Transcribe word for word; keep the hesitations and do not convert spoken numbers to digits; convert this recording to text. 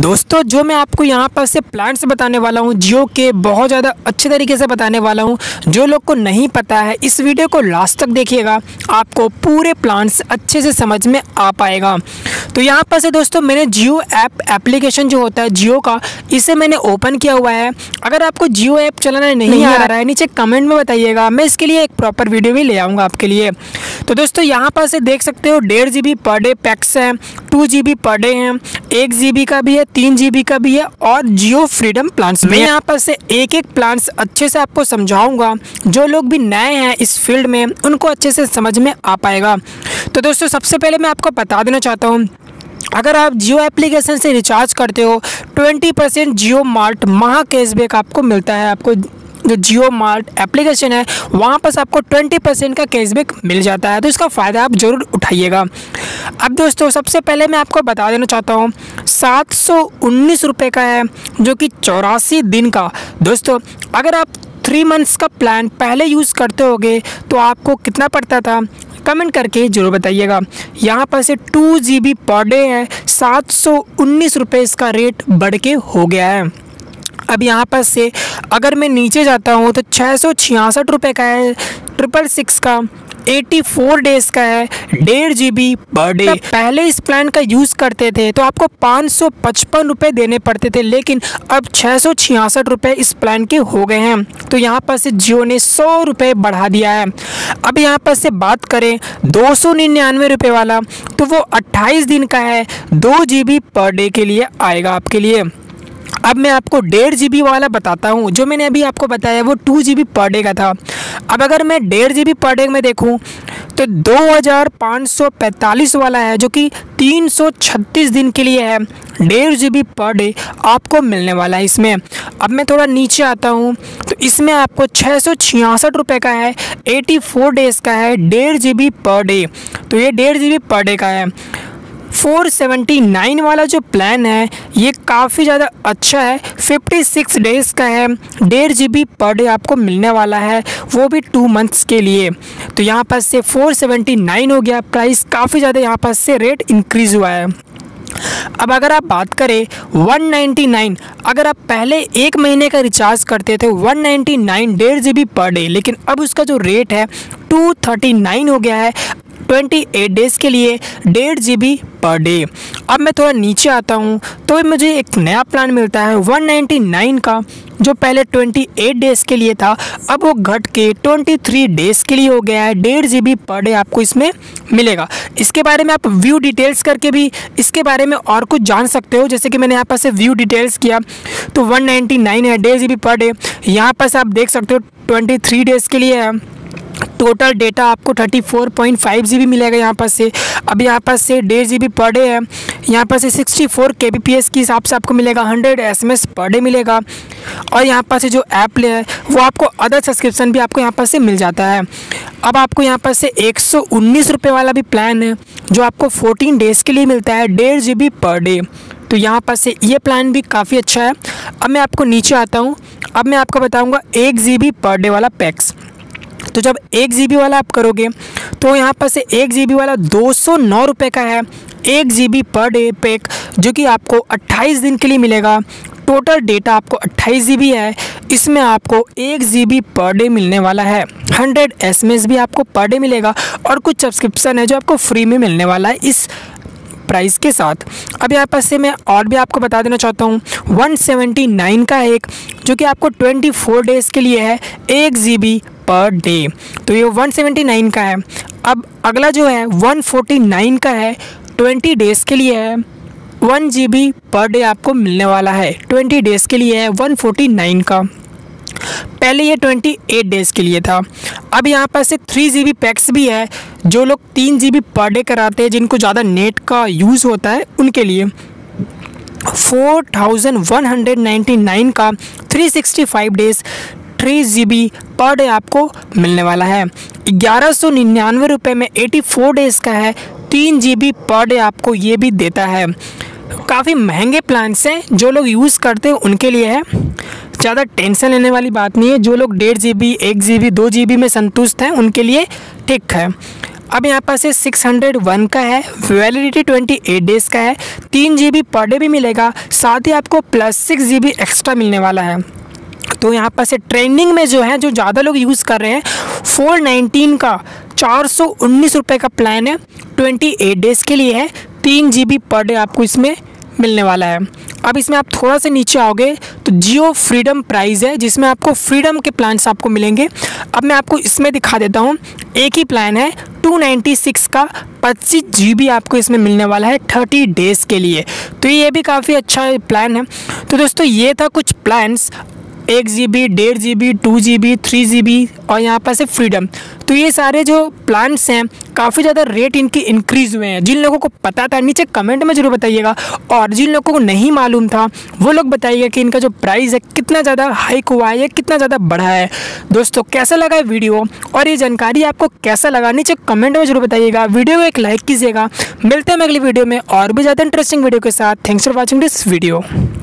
दोस्तों जो मैं आपको यहाँ पर से प्लान्स बताने वाला हूँ जियो के, बहुत ज़्यादा अच्छे तरीके से बताने वाला हूँ। जो लोग को नहीं पता है इस वीडियो को लास्ट तक देखिएगा, आपको पूरे प्लान्स अच्छे से समझ में आ पाएगा। तो यहाँ पर से दोस्तों मैंने जियो ऐप एप्लीकेशन जो होता है जियो का, इसे मैंने ओपन किया हुआ है। अगर आपको जियो ऐप चलाना नहीं, नहीं आ रहा है नीचे कमेंट में बताइएगा, मैं इसके लिए एक प्रॉपर वीडियो भी ले आऊँगा आपके लिए। तो दोस्तों यहाँ पर से देख सकते हो डेढ़ G B per day packs है, two G B per day है, एक जी बी का भी है, तीन जी बी का भी है और जियो फ्रीडम प्लान्स। मैं यहाँ पर से एक एक प्लान्स अच्छे से आपको समझाऊंगा, जो लोग भी नए हैं इस फील्ड में उनको अच्छे से समझ में आ पाएगा। तो दोस्तों सबसे पहले मैं आपको बता देना चाहता हूँ, अगर आप जियो एप्लीकेशन से रिचार्ज करते हो ट्वेंटी परसेंट जियो मार्ट महा कैशबैक आपको मिलता है। आपको जो जियो मार्ट एप्लीकेशन है वहाँ पर आपको ट्वेंटी परसेंट का कैशबैक मिल जाता है, तो इसका फ़ायदा आप ज़रूर उठाइएगा। अब दोस्तों सबसे पहले मैं आपको बता देना चाहता हूँ, सात सौ उन्नीस रुपये का है जो कि चौरासी दिन का। दोस्तों अगर आप थ्री मंथ्स का प्लान पहले यूज़ करते होगे तो आपको कितना पड़ता था कमेंट करके ज़रूर बताइएगा। यहाँ पर से two G B per day है, सात सौ उन्नीस रुपये इसका रेट बढ़ के हो गया है। अब यहाँ पर से अगर मैं नीचे जाता हूँ तो छः सौ छियासठ रुपये का है, ट्रिपल सिक्स का, एटी फोर डेज़ का है, डेढ़ जी बी पर डे। पहले इस प्लान का यूज़ करते थे तो आपको पाँच सौ पचपन रुपये देने पड़ते थे, लेकिन अब छः सौ छियासठ रुपये इस प्लान के हो गए हैं। तो यहाँ पर से जियो ने सौ रुपये बढ़ा दिया है। अब यहाँ पर से बात करें दो सौ निन्यानवे रुपये वाला, तो वो अट्ठाईस दिन का है, दो जी बी पर डे के लिए आएगा आपके लिए। अब मैं आपको डेढ़ जी बी वाला बताता हूँ, जो मैंने अभी आपको बताया वो two G B per day का था। अब अगर मैं डेढ़ जी बी पर डे में देखूँ तो दो हज़ार पाँच सौ पैंतालीस वाला है जो कि तीन सौ छत्तीस दिन के लिए है, डेढ़ जी बी पर डे आपको मिलने वाला है इसमें। अब मैं थोड़ा नीचे आता हूँ तो इसमें आपको छः सौ छियासठ रुपये का है, एटी फोर डेज़ का है, डेढ़ जी बी पर डे, तो ये डेढ़ जी बी पर डे का है। फोर सेवेंटी नाइन वाला जो प्लान है ये काफ़ी ज़्यादा अच्छा है, फिफ्टी सिक्स डेज़ का है, डेढ़ जी बी पर डे आपको मिलने वाला है, वो भी टू मंथ्स के लिए। तो यहाँ पर से फोर सेवेंटी नाइन हो गया, प्राइस काफ़ी ज़्यादा यहाँ पर से रेट इंक्रीज़ हुआ है। अब अगर आप बात करें वन नाइन्टी नाइन, अगर आप पहले एक महीने का रिचार्ज करते थे वन नाइन्टी नाइन डेढ़ जी बी पर डे, लेकिन अब उसका जो रेट है टू थर्टी नाइन हो गया है, ट्वेंटी एट डेज़ के लिए, डेढ़ जी बी पर डे। अब मैं थोड़ा नीचे आता हूँ तो मुझे एक नया प्लान मिलता है वन नाइन्टी नाइन का, जो पहले ट्वेंटी एट डेज़ के लिए था, अब वो घट के ट्वेंटी थ्री डेज़ के लिए हो गया है, डेढ़ जी बी पर डे आपको इसमें मिलेगा। इसके बारे में आप व्यू डिटेल्स करके भी इसके बारे में और कुछ जान सकते हो, जैसे कि मैंने यहाँ पर से व्यू डिटेल्स किया तो वन नाइन्टी नाइन है, डेढ़ जी बी पर डे। यहाँ पर से आप देख सकते हो ट्वेंटी थ्री डेज़ के लिए है, टोटल डेटा आपको thirty four point five G B मिलेगा यहाँ पर से। अब यहाँ पर से डेढ़ जी बी पर डे है, यहाँ पर से sixty four K B P S के हिसाब से आपको मिलेगा, hundred S M S per day मिलेगा। और यहाँ पर से जो ऐप ले है वो आपको अदर सब्सक्रिप्शन भी आपको यहाँ पर से मिल जाता है। अब आपको यहाँ पर से एक सौ उन्नीस रुपये वाला भी प्लान है जो आपको फोर्टीन डेज़ के लिए मिलता है, डेढ़ जी बी पर डे। तो यहाँ पर से ये प्लान भी काफ़ी अच्छा है। अब मैं आपको नीचे आता हूँ, अब मैं आपको बताऊँगा एक जी बी पर डे वाला पैक्स। तो जब एक जी बी वाला आप करोगे तो यहाँ पर से एक जी बी वाला दो सौ नौ रुपये का है, एक G B per day pack, जो कि आपको अट्ठाईस दिन के लिए मिलेगा। टोटल डेटा आपको अट्ठाईस जी बी है, इसमें आपको एक जी बी पर डे मिलने वाला है, हंड्रेड एस एम एस भी आपको पर डे मिलेगा और कुछ सब्सक्रिप्शन है जो आपको फ्री में मिलने वाला है इस प्राइस के साथ। अब यहाँ पर से मैं और भी आपको बता देना चाहता हूँ, वन सेवेंटी नाइन का एक जो कि आपको ट्वेंटी फोर डेज़ के लिए है, एक जी बी पर डे, तो ये वन सेवेंटी नाइन का है। अब अगला जो है वन फोर्टी नाइन का है, ट्वेंटी डेज़ के लिए है, one G B per day आपको मिलने वाला है, ट्वेंटी डेज़ के लिए है, वन फोर्टी नाइन का। पहले ये ट्वेंटी एट डेज़ के लिए था। अब यहाँ पर से थ्री जी बी पैक्स भी है, जो लोग तीन जी बी पर डे कराते हैं, जिनको ज़्यादा नेट का यूज़ होता है उनके लिए। Four thousand one hundred ninety nine का three sixty five days, three G B per day आपको मिलने वाला है। ग्यारह सौ निन्यानवे रुपये में एटी फोर डेज़ का है, तीन जी बी पर डे आपको ये भी देता है। काफ़ी महंगे प्लान्स हैं, जो लोग यूज़ करते हैं उनके लिए है, ज़्यादा टेंशन लेने वाली बात नहीं है। जो लोग डेढ़ जी बी एक जी बी दो जी बी में संतुष्ट हैं उनके लिए ठीक है। अब यहाँ पास सिक्स हंड्रेड वन का है, वैलिडिटी ट्वेंटी एट डेज़ का है, तीन जी बी पर डे भी मिलेगा, साथ ही आपको plus six G B extra मिलने वाला है। तो यहाँ पर से ट्रेंडिंग में जो है, जो ज़्यादा लोग यूज़ कर रहे हैं, फोर नाइनटीन का चार सौ उन्नीस रुपये का प्लान है, ट्वेंटी एट डेज़ के लिए है, तीन जी बी पर डे आपको इसमें मिलने वाला है। अब इसमें आप थोड़ा सा नीचे आओगे तो जियो फ्रीडम प्राइस है, जिसमें आपको फ्रीडम के प्लान्स आपको मिलेंगे। अब मैं आपको इसमें दिखा देता हूँ, एक ही प्लान है टू नाइन्टी सिक्स का, पच्चीस जी बी आपको इसमें मिलने वाला है थर्टी डेज़ के लिए। तो ये भी काफ़ी अच्छा प्लान है। तो दोस्तों ये था कुछ प्लान्स, एक जी बी, डेढ़ G B, two G B, three G B और यहाँ पर से फ्रीडम। तो ये सारे जो प्लान्स हैं काफ़ी ज़्यादा रेट इनके इंक्रीज़ हुए हैं। जिन लोगों को पता था नीचे कमेंट में ज़रूर बताइएगा, और जिन लोगों को नहीं मालूम था वो लोग बताइएगा कि इनका जो प्राइस है कितना ज़्यादा हाइक हुआ है या कितना ज़्यादा बढ़ा है। दोस्तों कैसा लगा वीडियो और ये जानकारी आपको कैसा लगा, नीचे कमेंट में ज़रूर बताइएगा। वीडियो को एक लाइक कीजिएगा। मिलते हैं अगली वीडियो में और भी ज़्यादा इंटरेस्टिंग वीडियो के साथ। Thanks for watching this video.